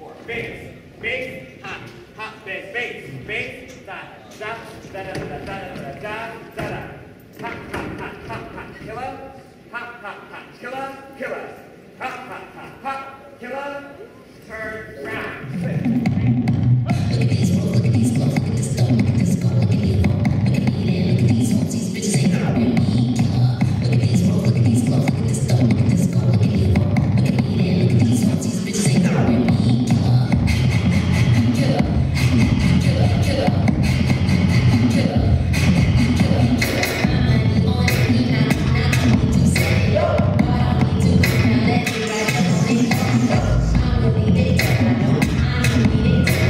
bass, bass, hot, hot, bass, bass, bass, da, da, da, da, da, da, da, da, da, da. Hot, hot, hot, hot, hot, killer. Hot, hot, hot, killer, killer. Hot, hot, hot, hot, killer. Turn round, flip. Look at these rolls, look at these clothes, look at this stuff, look at this gold, look at these rolls, look at me, then look at these hoes, these bitches ain't got me, killer. Look at these rolls, look at these clothes, look at this stuff, look at this gold, look at these rolls, look at me, then look at these hoes, these bitches ain't got me, killer. Killer, killer, killer, killer, killer, killer. I'm on me now, not need to say, but I need to now let me write up on it. I'm really big, I know, I'm really big.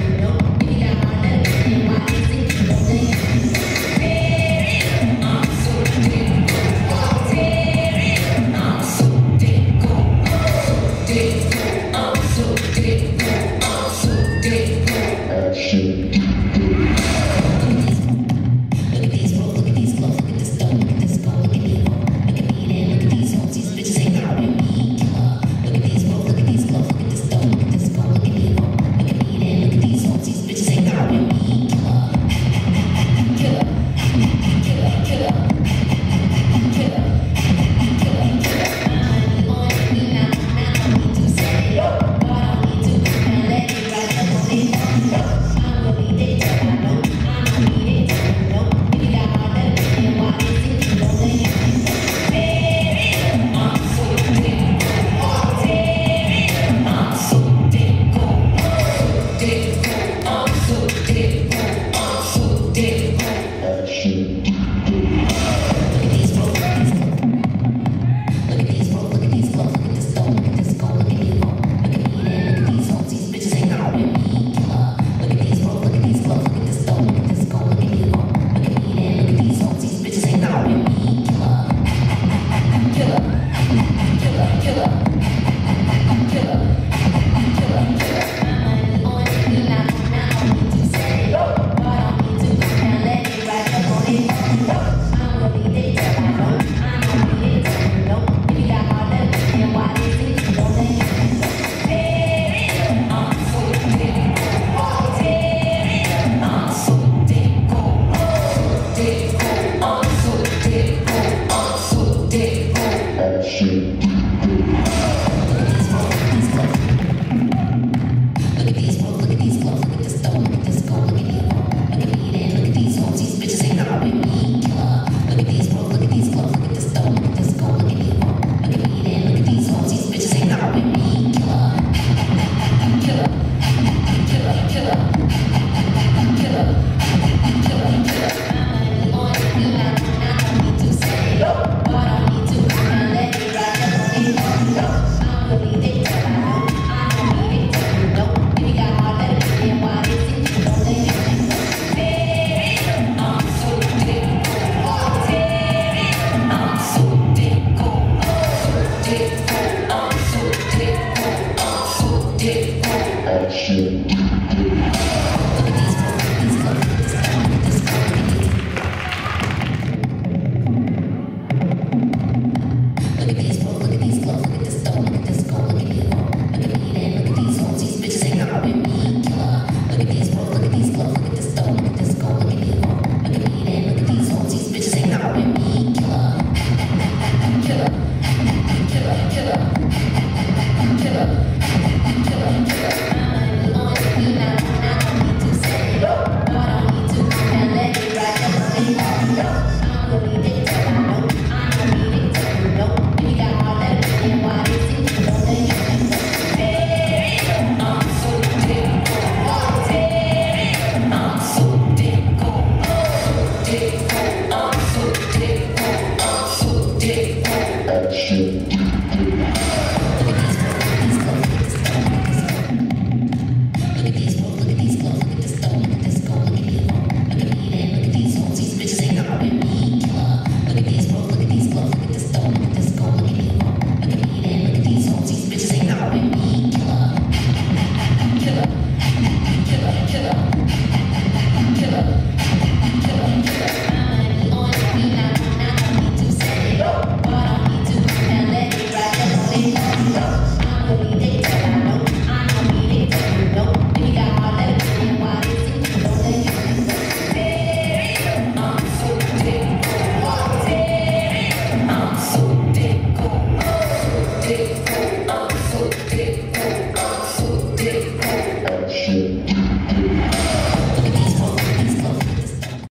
Action.